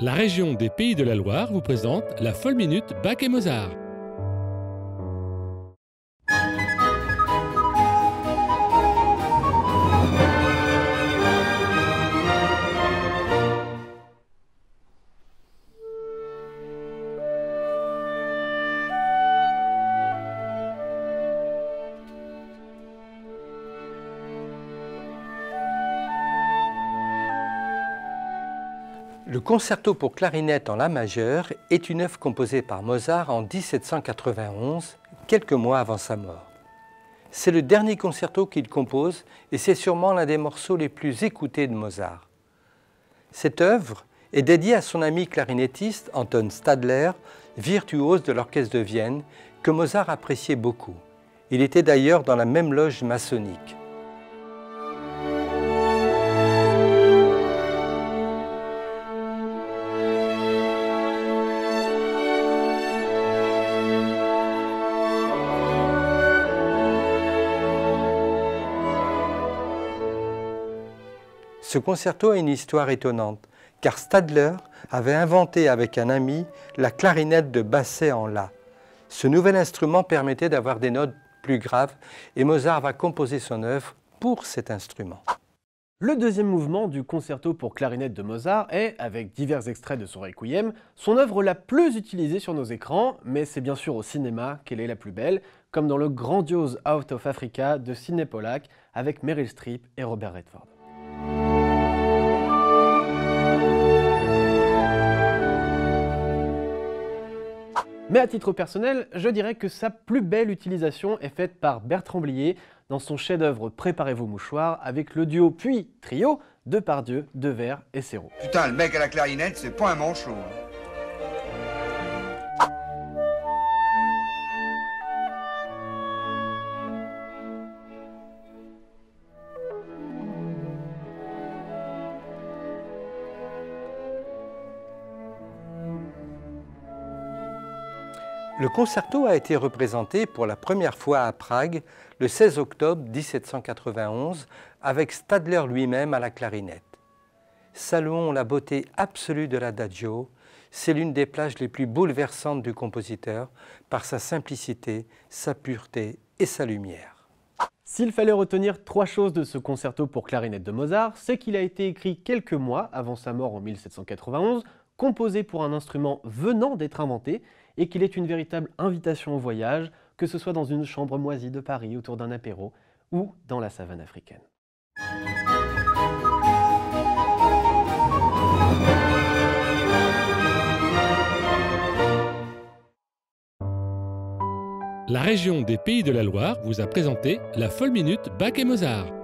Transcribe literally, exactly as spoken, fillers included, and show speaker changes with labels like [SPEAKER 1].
[SPEAKER 1] La région des Pays de la Loire vous présente la folle minute Bach et Mozart.
[SPEAKER 2] Le concerto pour clarinette en la majeure est une œuvre composée par Mozart en mille sept cent quatre-vingt-onze, quelques mois avant sa mort. C'est le dernier concerto qu'il compose et c'est sûrement l'un des morceaux les plus écoutés de Mozart. Cette œuvre est dédiée à son ami clarinettiste Anton Stadler, virtuose de l'orchestre de Vienne, que Mozart appréciait beaucoup. Il était d'ailleurs dans la même loge maçonnique. Ce concerto a une histoire étonnante, car Stadler avait inventé avec un ami la clarinette de basset en La. Ce nouvel instrument permettait d'avoir des notes plus graves et Mozart va composer son œuvre pour cet instrument.
[SPEAKER 3] Le deuxième mouvement du concerto pour clarinette de Mozart est, avec divers extraits de son Requiem, son œuvre la plus utilisée sur nos écrans, mais c'est bien sûr au cinéma qu'elle est la plus belle, comme dans le grandiose Out of Africa de Sidney Pollack avec Meryl Streep et Robert Redford. Mais à titre personnel, je dirais que sa plus belle utilisation est faite par Bertrand Blier dans son chef-d'œuvre Préparez vos mouchoirs avec le duo puis trio Depardieu, Devers et Serrault.
[SPEAKER 4] Putain, le mec à la clarinette, c'est pas un manchot.
[SPEAKER 2] Le concerto a été représenté pour la première fois à Prague le seize octobre mille sept cent quatre-vingt-onze avec Stadler lui-même à la clarinette. Saluons la beauté absolue de l'adagio, c'est l'une des plages les plus bouleversantes du compositeur par sa simplicité, sa pureté et sa lumière.
[SPEAKER 3] S'il fallait retenir trois choses de ce concerto pour clarinette de Mozart, c'est qu'il a été écrit quelques mois avant sa mort en mille sept cent quatre-vingt-onze, composé pour un instrument venant d'être inventé, et qu'il est une véritable invitation au voyage, que ce soit dans une chambre moisie de Paris autour d'un apéro ou dans la savane africaine.
[SPEAKER 1] La région des Pays de la Loire vous a présenté la folle minute Bach et Mozart.